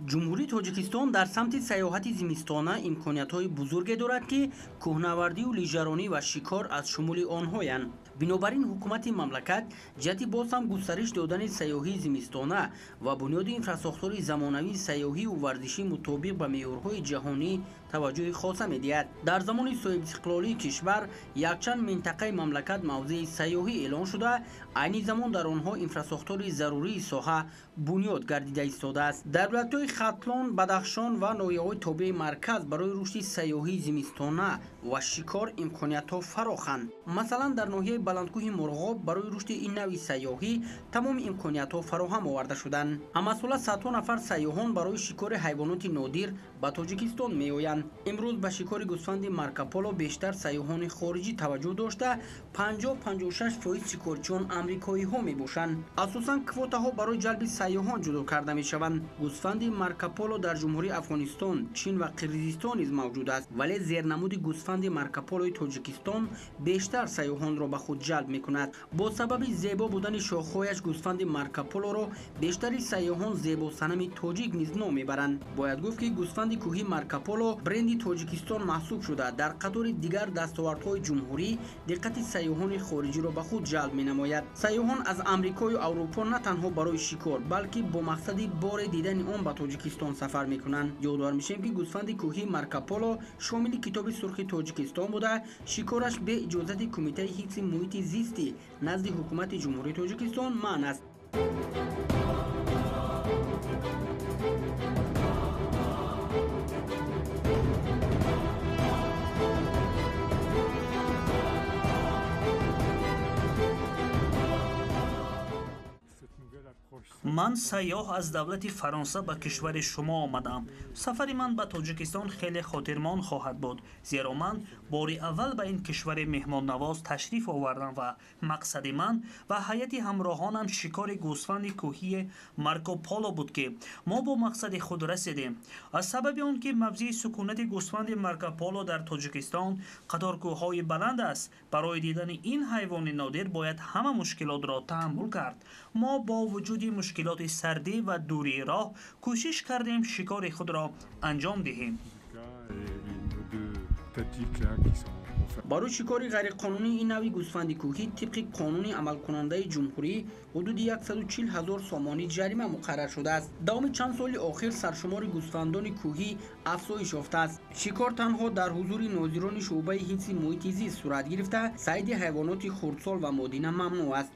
ҷумҳурии тоҷикистон дар самти сайёҳати зимистона имкониятҳои бузурге дорад ки кӯҳнавардию лижаронӣ ва шикор аз шумули онҳоянд. Бинобар ин ҳукумати мамлакат ҷиҳати боз ҳам густариш додани сайёҳии зимистона ва бунёди инфраструктураи замонавии сайёҳию варзишӣ мутобиқ ба меъёрҳои ҷаҳонӣ таваҷҷӯҳи хоса медиҳад. Дар замони соҳибистиқлолии кишвар якчанд минтақаи мамлакат мавзеи сайёҳӣ эълон шуда, айни замон дар онҳо инфраструктураи зарурии соҳа бунёд гардида истодааст. Дар вилоятҳои Хатлон, Бадахшон ва ноҳияҳои тобеи марказ барои рушди сайёҳии зимистона ва шикор имкониятҳо фароханд. Масалан, дар ноҳияи баландкӯҳи Мурғоб барои рушди ин навъи сайёҳӣ тамоми имкониятҳо фароҳам оварда шуданд. Амасола садҳо нафар сайёҳон барои шикори ҳайвоноти нодир ба Тоҷикистон меоянд. имрӯз ба шикори гӯсфанди Марко-Поло бештар сайёҳони хориҷӣ таваҷҷӯҳ дошта, 50-56% шикорчиён амрикоиҳо мебошанд. асосан квотаҳо барои ҷалби сайёҳон ҷудо карда мешаванд. гӯсфанди Марко-Поло дар ҷумҳурии Афғонистон, Чин ва Қирғизистон низ мавҷуд аст, вале зернамуди гӯсфанди Марко-Полои Тоҷикистон бештар сайёҳонро ба худ ҷалб мекунад. бо сабаби зебо будани шохҳояш гӯсфанди Марко-Полоро бештари сайёҳон зебосанами тоҷик низ ном мебаранд. бояд гуфт ки гӯсфанди кӯҳи Марко-Поло бренди Тоҷикистон маҳсуб шуда, дар қатори дигар дастовардҳои ҷумҳурӣ диққати сайёҳони хориҷиро ба худ ҷалб менамояд. сайёҳон аз Амрикою Аврупо на танҳо барои шикор, балки бо мақсади боре дидани он ба Тоҷикистон сафар мекунанд. ёдовар мешавем ки гӯсфанди кӯҳи Марко-Поло шомили китоби сурхи Тоҷикистон буда, шикораш бе иҷозати Кумитаи ҳифзи муҳити зисти назди ҳукумати ҷумҳурии Тоҷикистон манъ аст. ман сайёҳ аз давлати Фаронса ба кишвари шумо омадам. сафари ман ба Тоҷикистон хеле хотирмон хоҳад буд, зеро ман бори аввал ба ин кишвари меҳмоннавоз ташриф овардам ва мақсади ман ва ҳайати ҳамроҳонам шикори гӯсфанди кӯҳии Марко-Поло буд ки мо бо мақсади худ расидем. аз сабаби он ки мавзеи сукунати гӯсфанди Марко-Поло дар Тоҷикистон қаторкӯҳҳои баланд аст, барои дидани ин ҳайвони нодир бояд ҳама мушкилотро таҳаммул кард. мо бо вуҷуди мушкилоти сардӣ ва дурии роҳ кӯшиш кардем шикори худро анҷом диҳем. барои шикори ғайриқонунии ин навъи гӯсфанди кӯҳӣ тибқи қонуни амалкунандаи ҷумҳурӣ ҳудуди 140 000 сомонӣ ҷарима муқаррар шудааст. давоми чанд соли охир саршумори гӯсфандони кӯҳӣ афзоиш ёфтааст. шикор танҳо дар ҳузури нозирони шуъбаи ҳифзи муҳити зист сурат гирифта, сайди ҳайвоноти хурдсол ва модина мамнӯъ аст.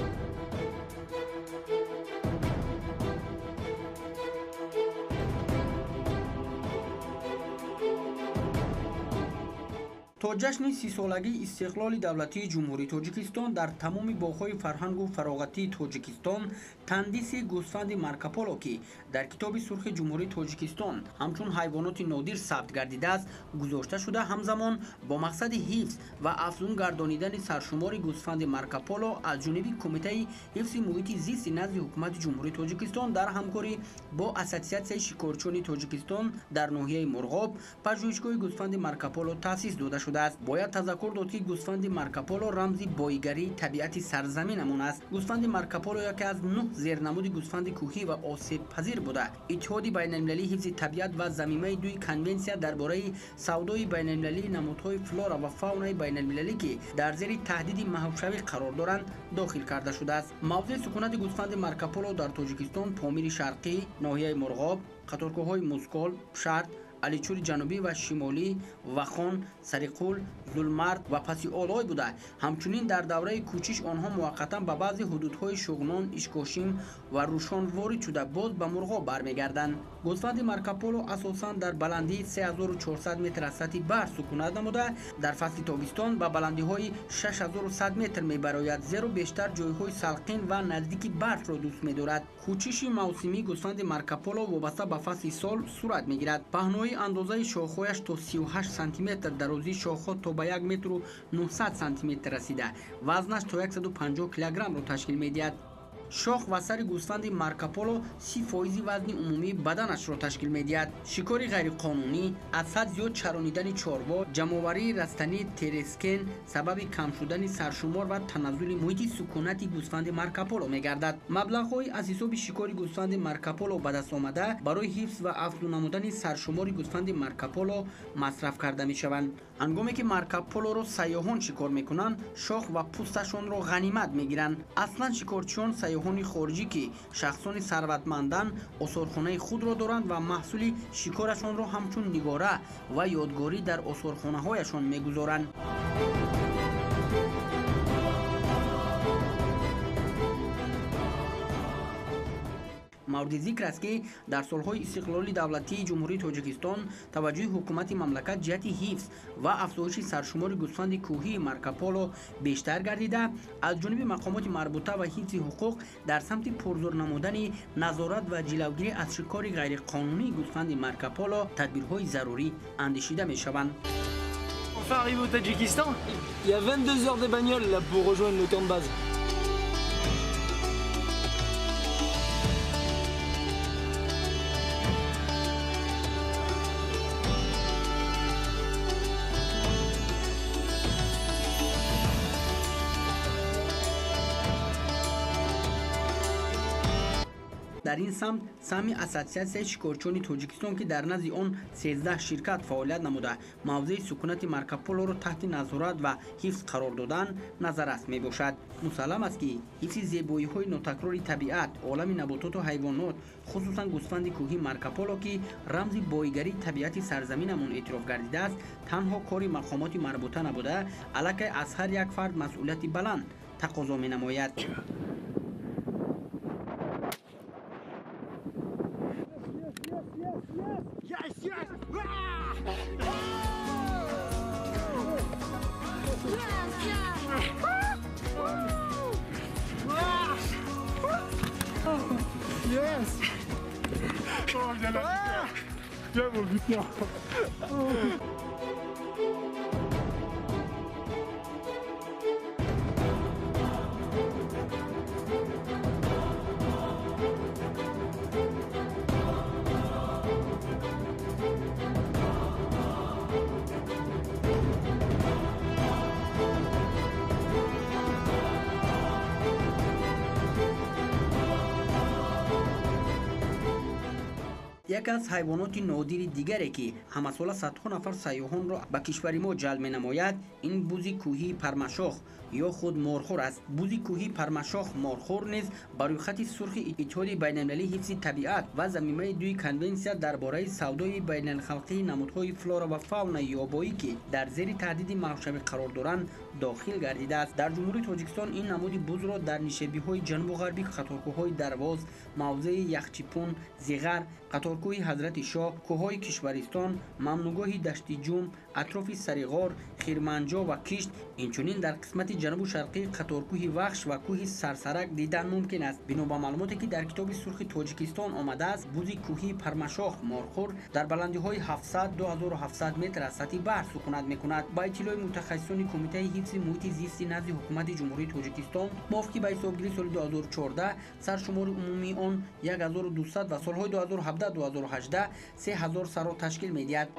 то ҷашни 30-солагии истиқлоли давлатии ҷумҳурии Тоҷикистон дар тамоми боғҳои фарҳангу фароғатии Тоҷикистон тандиси гӯсфанди Марко-Поло ки дар китоби сурхи ҷумҳурии Тоҷикистон ҳамчун ҳайвоноти нодир сабт гардидааст, гузошта шуда, ҳамзамон бо мақсади ҳифз ва афзун гардонидани саршумори гӯсфанди Марко-Поло аз ҷониби Кумитаи ҳифзи муҳити зисти назди ҳукумати ҷумҳурии Тоҷикистон дар ҳамкорӣ бо Ассотсиатсияи шикорчиёни Тоҷикистон дар ноҳияи Мурғоб пажӯҳишгоҳи гӯсфанди Марко-Поло таъсис дода шудааст. бояд тазаккур дод ки гӯсфанди Марко-Поло рамзи боигарии табиати сарзаминамон аст. гӯсфанди Марко-Поло яке аз 9 зернамуди гӯсфанди кӯҳӣ ва осебпазир буда, иттиҳоди байналмилалии ҳифзи табиат ва замимаи 2 конвенсия дар бораи савдои байналмилалии намудҳои флора ва фаунаи байналмилалӣ ки дар зери таҳдиди маҳвшавӣ қарор доранд дохил карда шудааст. мавзеи сукунати гӯсфанди Марко-Поло дар Тоҷикистон Помири Шарқӣ, ноҳияи Мурғоб, қаторкӯҳҳои Мускол, Шарт, аличури ҷанубӣ ва шимолӣ, Вахон, Сариқул, Зулмард ва Паси Олой буда, ҳамчунин дар давраи кӯчиш онҳо муваққатан ба баъзи ҳудудҳои Шуғнон, Ишкошим ва Рушон ворид шуда боз ба Мурғоб бармегарданд. гӯсфанди Марко-Поло асосан дар баландии 3400 метр аз сатҳи баҳр сукунат намуда, дар фасли тобистон ба баландиҳои 6100 метр мебарояд, зеро бештар ҷойҳои салқин ва наздики барфро дӯст медорад. кӯчиши мавсимии гӯсфанди Марко-Поло вобаста ба фасли сол сурат мегирад. паҳнои андозаи шохҳояш то 38 сантиметр, дарозии шохҳо то ба 1 метру 900 сантиметр расида, вазнаш то 150 килограммро ташкил медиҳад. شاخ و سر گوسفند مارکاپولو 30% وزن عمومی بدنش را تشکیل می‌دهد. شکار غیرقانونی، از حد زیاد چرانیدن چاروا، جمع‌آوری رستنی ترسکن سبب کم شدن سرشمار و تنزل محیط سکونتی گوسفند مارکاپولو می‌گردد. مبلغ‌های از حساب شکار گوسفند مارکاپولو به دست آمده برای حفظ و افزون نمودن سرشمار گوسفند مارکاپولو مصرف کرده می‌شوند. هنگامی که مارکاپولو را سیاحان شکار می‌کنند، شاخ و پوستشان را غنیمت می‌گیرند. اصلاً شکارچیان سیاحان خارجی که شخصان ثروتمندان آثارخانه خود را دارند و محصول شکارشان را همچون نگاره و یادگاری در آثارخانه‌هایشان می‌گذارند. مورد ذکر است که در سالهای استقلال دولتی جمهوری تاجیکستان توجه حکومت مملکت جهت حفظ و افزایش سرشمار گوسفند کوهی مارکاپولو بیشتر گردیده، از جانب مقامات مربوطه و حفظ حقوق در سمت پرزور نمودن نظارت و جلوگیری از شکار غیرقانونی گوسفند مارکاپولو تدبیرهای ضروری اندیشیده می‌شوند. Enfin arrivé au Tadjikistan, il y a 22 heures de bagnole là pour rejoindre le camp de base. در این سمت سهمی اساسیت شکارچیان تاجیکستان که در نزد آن 13 شرکت فعالیت نموده موضع سکونت مارکاپولو را تحت نظارت و حفظ قرار دادن نظر است می باشد. مسلم است که حفظ زیبایی های ناتکرار طبیعت، عالم نباتات و حیوانات، خصوصا گوسفند کوهی مارکاپولو که رمز بایگری طبیعت سرزمینمان اعتراف گردیده است، تنها کار مقامات مربوطه نبوده، البته از هر یک فرد مسئولیت بلند تقاضا می نماید. Yes, yes! Yes! Oh, viens là! Viens, mon putain! یک از حیوانات نادر دیگری که همساله صدها نفر سیاحان را به کشور ما جلب می نماید این بوز کوهی پرمشاخ یا خود مارخور است. بوز کوهی پرمشاخ مارخور نیز بر خط سرخ اتحاد بین‌المللی حفظ طبیعت و ضمیمه دوی کنونسیا درباره سودای بین‌الخلقی نمودهای فلورا و فاونا یابایی که در زیر تهدید محوشبی قرار دارند داخل گردیده است. در جمهوری تاجیکستان این نمود بوز را در نشابی‌های جنوب و غربی قطارکوه‌های درواز، موضع یخچیپون، زیغر، قطارکوه حضرت شاه، کوههای کشورستان، ممنوگاه دشت جوم، اطراف سریغار، خیرمنجا و کشت، اینچنین در قسمت جنوب و شرقی قطارکوه وخش و کوه سرسرک دیدن ممکن است. بنا به معلوماتی که در کتاب سرخ تاجیکستان آمده است، بوز کوهی پرمشاخ مارخور در بلندی‌های 700 2700 متر از سطح بحر سکونت می‌کند. با اطلاع متخصصان کمیته حفظ محیط زیست نزد حکومت جمهوری تاجیکستان موافق به حسابگیری سال 2014 سرشمار عمومی آن 1200 و سال‌های 2017 2018 3000 سر را تشکیل می‌دهد.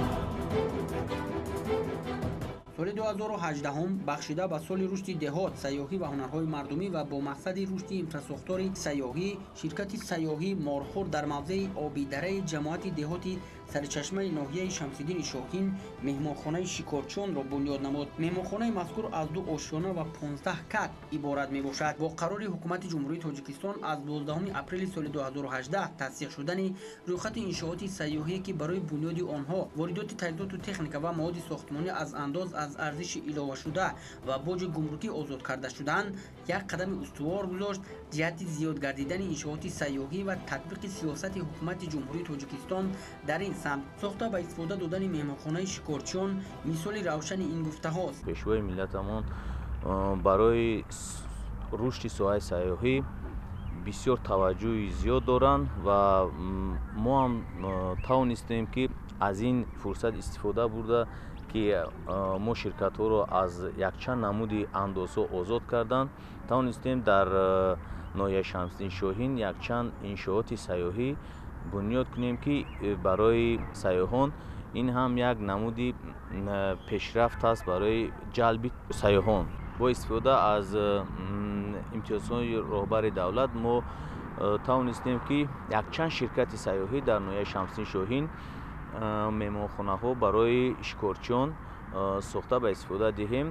سال 2018 هم بخشیده به سال رشد دهات، سیاحی و هنرهای مردمی و با مقصد رشد اینفراستراکچور سیاحی، شرکت سیاحی مارخور در موضع آبی دره جماعت دهاتی سرچشمه ناحیه شمس‌الدین شاهین مهمانخانه شکارچیان را بنیاد نمود. مهمانخانه مذکور از 2 آشیانه و 15 کت عبارت میباشد. با قرار حکومت جمهوری تاجیکستان از 12 اپریل سال 2018 تصدیق شدن رویخط انشاءات سیاحی که برای بنیاد آنها واردات تجهیزات و تکنیک و مواد ساختمانی از انداز از ارزش علاوه شده و باج گمرکی آزاد کرده شدند، یک قدم استوار گذاشت جهت زیاد گردیدن انشاءات سیاحی و تطبیق سیاست حکومت جمهوری تاجیکستان در این سمت. ساخته به استفاده دادن مهمانخانه شکارچیان مثال روشن این گفته هاست. پیشوای ملتمان برای رشد ساحه سیاحی بسیار توجه زیاد دارند و ما هم توانستیم که از این فرصت استفاده برده که ما شرکت ها را از یک چند نمود اندازه آزاد کردن، توانستیم در ноҳияи Шамсиддин Шоҳин якчанд иншооти сайёҳӣ бунёд кунем, ки барои сайёҳон ин ҳам як намуди пешрафт аст барои ҷалби сайёҳон. бо истифода аз имтиёзҳои роҳбари давлат мо тавонистем, ки якчанд ширкати сайёҳӣ дар ноҳияи Шамсиддин Шоҳин меҳмонхонаҳо барои шикорчиён сохта ба истифода диҳем.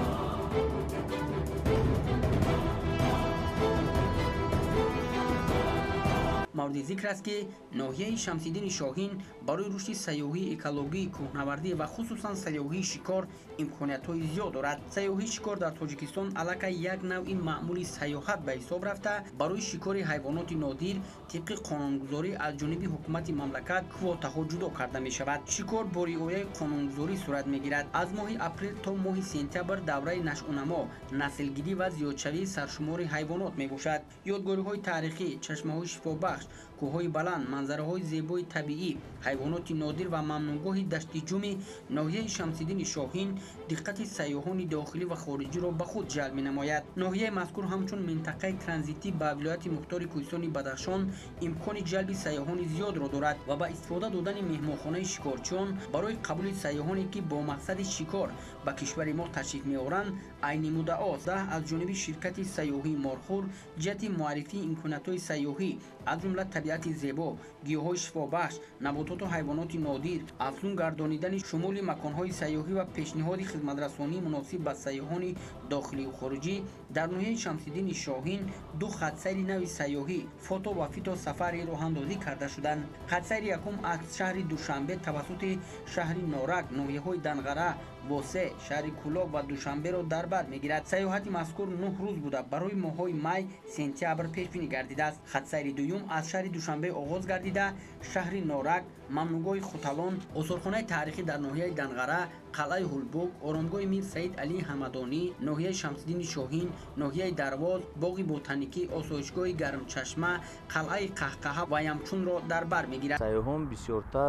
мавриди зикр аст, ки ноҳияи Шамсиддини Шоҳин барои рушди сайёҳии экологии кӯҳнавардӣ ва хусусан сайёҳии шикор имкониятҳои зиёд дорад. сайёҳии шикор дар Тоҷикистон аллакай як навъи маъмули сайёҳат ба ҳисоб рафта, барои шикори ҳайвоноти нодир тибқи қонунгузорӣ аз ҷониби ҳукумати мамлакат квотаҳо ҷудо карда мешавад. шикор бо риояи қонунгузорӣ сурат мегирад. аз моҳи апрел то моҳи сентябр давраи нашъунамо, наслгирӣ ва зиёдшавии саршумори ҳайвонот мебошад. ёдгориҳои таърихӣ, чашмаҳои шифобахш, кӯҳҳои баланд, манзараҳои зебои табиӣ, ҳайвоноти нодир ва мамнуъгоҳи дашти ҷуми ноҳияи Шамсиддини Шоҳин диққати сайёҳони дохилӣ ва хориҷиро ба худ ҷалб менамояд. ноҳияи мазкур ҳамчун минтақаи транзитӣ ба вилояти мухтори кӯҳистони Бадахшон имкони ҷалби сайёҳони зиёдро дорад ва ба истифода додани меҳмонхонаи шикорчиён барои қабули сайёҳоне, ки бо мақсади шикор ба кишвари мо ташриф меоранд, айни муддаост. аз ҷониби ширкати сайёҳии Морхур ҷиҳати муаррифии имкониятҳои сайёҳӣ аз ҷумла табиати зебо, гиёҳҳои шифобахш, набототу ҳайвоноти нодир, афзун гардонидани шумули маконҳои сайёҳӣ ва пешниҳоди хизматрасонии муносиб ба сайёҳони дохилию хориҷӣ дар ноҳияи Шамсиддини Шоҳин ду хатсайри нави сайёҳӣ фото ва фито сафари роҳандозӣ карда шуданд. хатсайри якум аз шаҳри Душанбе тавассути шаҳри Норак, ноҳияҳои Данғара, Восе, шаҳри Кӯлоб ва Душанберо дар бар мегирад. сайёҳати мазкур 9 рӯз буда барои моҳҳои май, сентябр пешбинӣ гардидааст. хатсайри дуюм аз шаҳри Душанбе оғоз гардида, шаҳри Норак, мамнуъгоҳи Хуталон, осорхонаи таърихӣ дар ноҳияи Данғара, қалъаи Ҳулбуг, оромгоҳи Мир Саид Алии Ҳамадонӣ, ноҳияи Шамсиддини Шоҳин, ноҳияи Дарвоз, боғи ботаникӣ, осоишгоҳи Гармчашма, қалъаи Қаҳқаҳа ва Ямчунро дар бар мегирад. сайёҳон бисёртар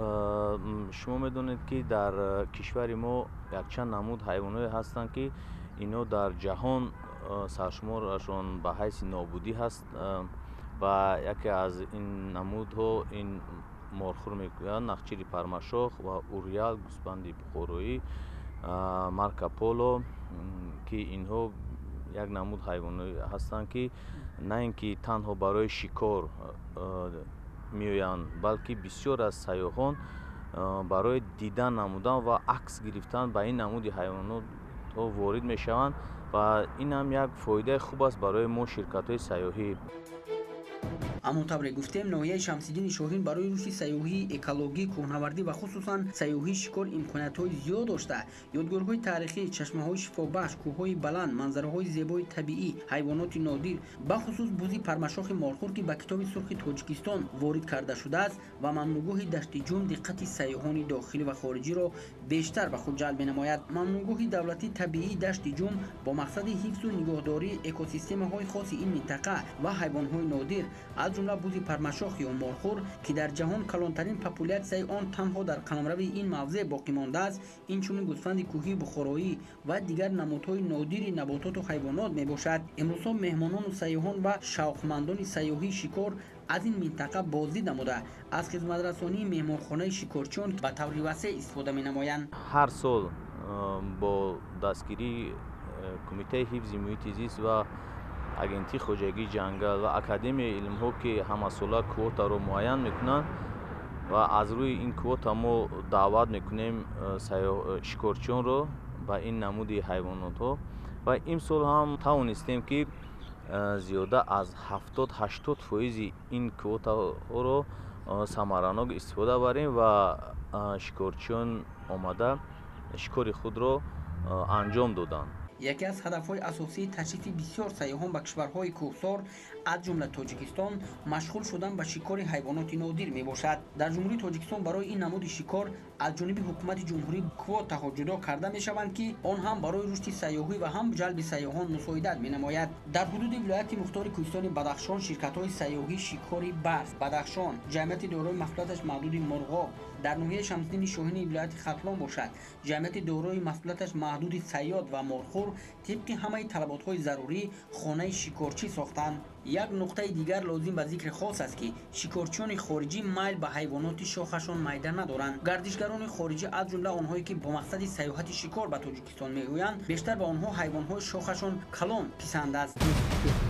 шумо медонед, ки дар кишвари мо якчанд намуд ҳайвоное ҳастанд, ки ино дар ҷаҳон саршуморашон ба ҳайси нобудӣ ҳаст ва яке аз ин намудҳо ин морхур мегӯянд, нахчири пармашох ва урял, гӯсфанди бухороӣ, марко поло, ки инҳо як намуд ҳайвоное ҳастанд, ки на ин ки танҳо барои шикор меоянд, балки бисёр аз сайёҳон барои дидан намудан ва акс гирифтан ба ин намуди ҳайвонотҳо ворид мешаванд ва ин ҳам як фоидаи хуб аст барои мо ширкатҳои сайёҳӣ. ҳамонтавре гуфтем, ноҳияи Шамсиддини Шоҳин барои рушди сайёҳии экологӣ, кӯҳнавардӣ ва хусусан сайёҳии шикор имкониятҳои зиёд дошта, ёдгорҳои таърихӣ, чашмаҳои шифобахш, кӯҳҳои баланд, манзараҳои зебои табиӣ, ҳайвоноти нодир, бахусус бузи пармашохи Морхур, ки ба китоби сурхи Тоҷикистон ворид карда шудааст, ва мамнуъгоҳи дашти ҷум диққати сайёҳони дохилӣ ва хориҷиро бештар ба худ ҷалб менамояд. мамнуъгоҳи давлатии табиии дашти ҷум бо мақсади ҳифзу нигоҳдории экосистемаҳои хоси ин минтақа ва ҳайвонҳои нодир, аз ҷумла бузи пармашох ё Морхур, ки дар ҷаҳон калонтарин популятсияи он танҳо дар қаламрави ин мавзеъ боқӣ мондааст, инчунин гӯсфанди кӯҳии бухороӣ ва дигар намудҳои нодири набототу ҳайвонот мебошад. имрӯзҳо меҳмонону сайёҳон ва шавқмандони сайёҳии шикор аз ин минтақа боздид намуда аз хизматрасонии меҳмонхонаи шикорчиён ба таври васеъ истифода менамоянд. ҳар сол бо дастгирии кумитаи ҳифзи муҳити зист ва агентии хоҷагии ҷангал ва академияи илмҳо, ки ҳамасола квотаро муайян мекунанд ва аз рӯи ин квота мо даъват мекунем шикорчиёнро ба ин намуди ҳайвонотҳо ва имсол ҳам тавонистем, ки зиёда аз 70-80% ин квотаҳоро самаранок истифода барем ва шикорчиён омада шикори худро анҷом доданд. яке аз ҳадафҳои асосии ташрифи бисёр сайёҳон ба кишварҳои кӯҳсор аз ҷумла Тоҷикистон машғул шудан ба шикори ҳайвоноти нодир мебошад. дар ҷумҳурии Тоҷикистон барои ин намуди шикор аз ҷониби ҳукумати ҷумҳурӣ квотаҳо ҷудо карда мешаванд, ки он ҳам барои рушди сайёҳӣ ва ҳам ҷалби сайёҳон мусоидат менамояд. дар ҳудуди вилояти мухтори кӯҳистони Бадахшон ширкатҳои сайёҳии шикори Барс, Бадахшон, ҷамъияти дорои маҳсулоташ маҳдуди Мурғоб, дар ноҳияи Шамсиддини Шоҳини вилояти Хатлон бошад, ҷамъияти дорои маҳсулоташ маҳдуди Саёд ва Морхур мазкур тибқи ҳамаи талаботҳои зарурӣ хонаи шикорчӣ сохтанд. як нуқтаи дигар лозим ба зикри хос аст ки шикорчиёни хориҷӣ майл ба ҳайвоноти шохашон майда надоранд. гардишгарони хориҷӣ аз ҷумла онҳое ки бо мақсади саёҳати шикор ба тоҷикистон меоянд бештар ба онҳо ҳайвонҳои шохашон калон писанд аст.